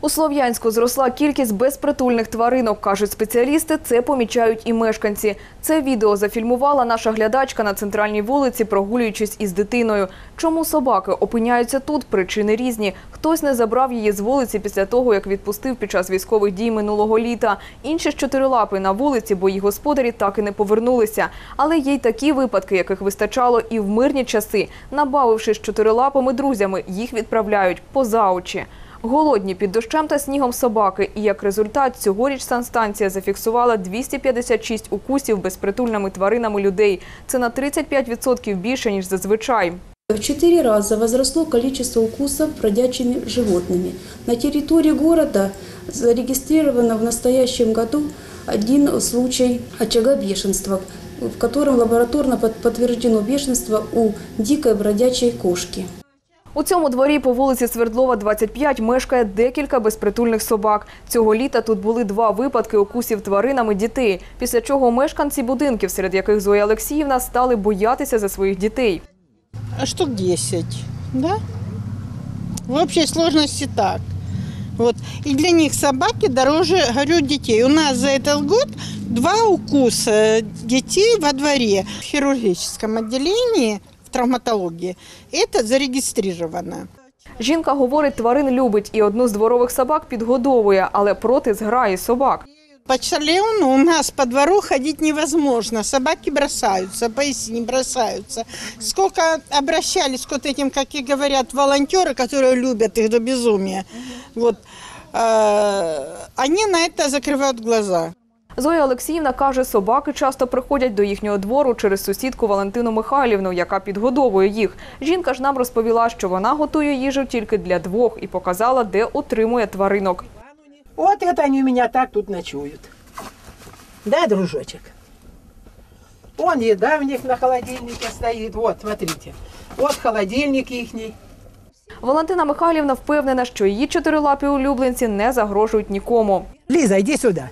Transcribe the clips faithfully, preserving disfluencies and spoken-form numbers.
У Слов'янську зросла кількість безпритульних тваринок, кажуть спеціалісти, це помічають і мешканці. Це відео зафільмувала наша глядачка на центральній вулиці, прогулюючись із дитиною. Чому собаки опиняються тут? Причини різні. Хтось не забрав її з вулиці після того, як відпустив під час військових дій минулого літа. Інші ж чотирилапи на вулиці, бо їх господарі так і не повернулися. Але є й такі випадки, яких вистачало і в мирні часи. Набавившись чотирилапими друзями, їх відправляють поза очі. Голодні під дощем та снігом собаки. І як результат, цьогоріч санстанція зафіксувала двісті п'ятдесят шість укусів безпритульними тваринами людей. Це на тридцять п'ять відсотків більше, ніж зазвичай. В четыре раза возросло количество укусов бродячими животными. На территории города зарегистрировано в настоящем году один случай очага бешенства, в котором лабораторно подтверждено бешенство у дикой бродячей кошки. У цьому дворі по вулиці Свердлова, двадцять п'ять, мешкає декілька безпритульних собак. Цього літа тут були два випадки укусів тваринами дітей, після чого мешканці будинків, серед яких Зоя Олексіївна, стали боятися за своїх дітей. Штук десять, да? В общей сложности так. Вот. И для них собаки дороже, говорю, детей. У нас за этот год два укуса детей во дворе. В хирургическом отделении, в травматологии, это зарегистрировано. Жінка говорить, тварин любить і одну з дворових собак підгодовує, але проти зграї собак. По Чарлеону у нас по двору ходить невозможно. Собаки бросаются, поясни бросаются. Сколько обращались к вот этим, как и говорят, волонтеры, которые любят их до безумия. Вот, э, они на это закрывают глаза. Зоя Олексіївна каже, собаки часто приходять до їхнього двору через сусідку Валентину Михайлівну, яка підгодовує їх. Жінка ж нам розповіла, що вона готує їжу тільки для двох і показала, де отримує тваринок. Вот это они у меня так тут ночуют. Да, дружочек? Вон еда у них на холодильнике стоит. Вот, смотрите. Вот холодильник ихний. Валентина Михайлівна впевнена, що її чотирилапі улюбленці не загрожують нікому. Лиза, иди сюда.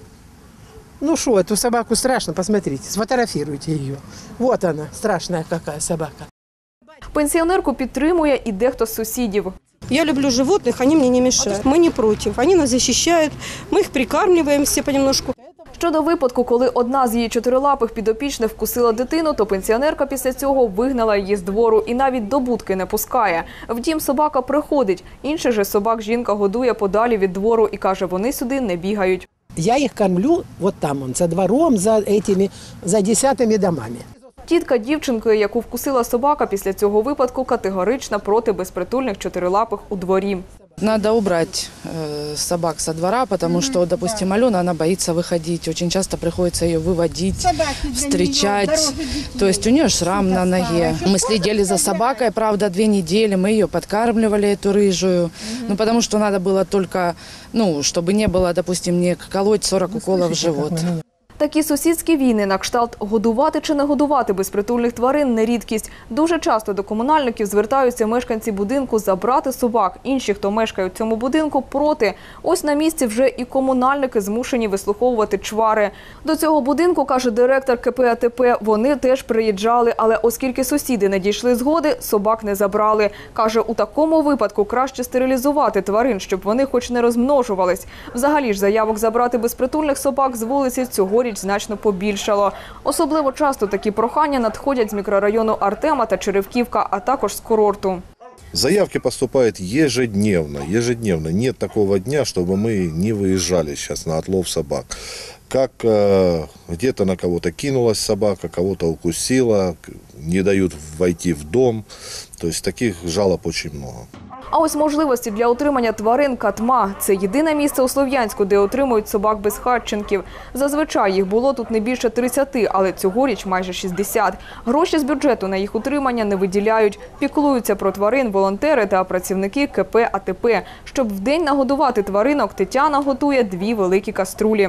Ну что, эту собаку страшно, посмотрите, сфотографируйте ее. Вот она, страшная какая собака. Пенсіонерку підтримує і дехто з сусідів. Я люблю животных, они мне не мешают. Мы не против, они нас защищают, мы их прикармливаем все понемножку. Щодо випадку, коли одна з її чотирилапих підопічних вкусила дитину, то пенсіонерка після цього вигнала її з двору і навіть до будки не пускає. Втім, собака приходить. Інших же собак жінка годує подалі від двору і каже, вони сюди не бігають. Я их кормлю вот там, он, за двором, за этими, за десятыми домами. Тітка дівчинки, яку вкусила собака, після цього випадку категорично проти безпритульних чотирилапих у дворі. Надо убрать э, собак со двора, потому что, допустим, Алена, она боится выходить. Очень часто приходится ее выводить, встречать. То есть у нее шрам на ноге. Мы следили за собакой, правда, две недели. Мы ее подкармливали, эту рыжую. Ну, потому что надо было только, ну, чтобы не было, допустим, не колоть сорок уколов в живот. Такі сусідські війни на кшталт годувати чи не годувати безпритульних тварин – не рідкість. Дуже часто до комунальників звертаються мешканці будинку забрати собак. Інші, хто мешкає у цьому будинку, проти. Ось на місці вже і комунальники змушені вислуховувати чвари. До цього будинку, каже директор ка пе а те пе, вони теж приїжджали, але оскільки сусіди не дійшли згоди, собак не забрали. Каже, у такому випадку краще стерилізувати тварин, щоб вони хоч не розмножувались. Взагалі ж заявок забрати безпритульних собак з вулиці цьогоріч значно побільшало. Особливо часто такі прохання надходять з мікрорайону Артема та Черевківка, а також з курорту. Заявки поступают ежедневно, ежедневно. Нет такого дня, чтобы мы не выезжали сейчас на отлов собак. Как э, где-то на кого-то кинулась собака, кого-то укусила, не дают войти в дом. То есть таких жалоб очень много. А ось можливості для утримання тварин «Катма» – це єдине місце у Слов'янську, де отримують собак безхатченків. Зазвичай їх було тут не більше тридцяти, але цьогоріч майже шістдесят. Гроші з бюджету на їх утримання не виділяють. Піклуються про тварин волонтери та працівники ка пе а те пе. Щоб вдень нагодувати тваринок, Тетяна готує дві великі каструлі.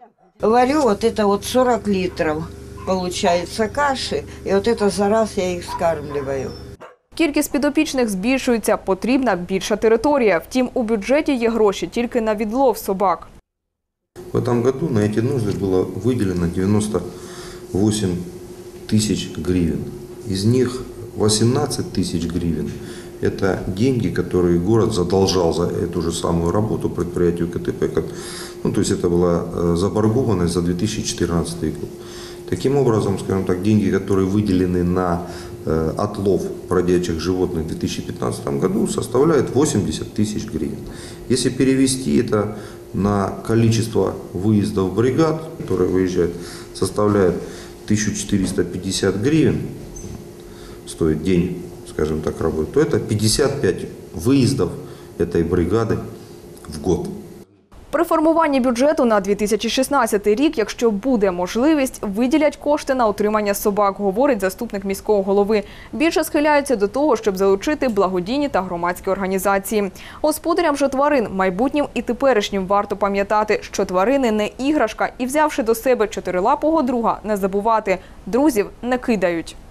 Варю вот это вот сорок литров, получается, каши, и вот это за раз я их скармливаю. Кількість підопічних збільшується, потрібна більша територія. Втім, у бюджеті є гроші тільки на відлов собак. В этом году на эти нужды было выделено девяносто восемь тысяч гривен. Из них восемнадцать тысяч гривен Это деньги, которые город задолжал за эту же самую работу предприятию КТП. Ну, то есть это была заборгованность за две тысячи четырнадцатый год. Таким образом, скажем так, деньги, которые выделены на э, отлов бродячих животных в две тысячи пятнадцатом году, составляют восемьдесят тысяч гривен. Если перевести это на количество выездов бригад, которые выезжают, составляет тысячу четыреста пятьдесят гривен, стоит день, скажем так, работы, то это пятьдесят пять выездов этой бригады в год. При формуванні бюджету на дві тисячі шістнадцятий рік, якщо буде можливість, виділять кошти на утримання собак, говорить заступник міського голови. Більше схиляються до того, щоб залучити благодійні та громадські організації. Господарям же тварин, майбутнім і теперішнім, варто пам'ятати, що тварини не іграшка і, взявши до себе чотирилапого друга, не забувати – друзів не кидають.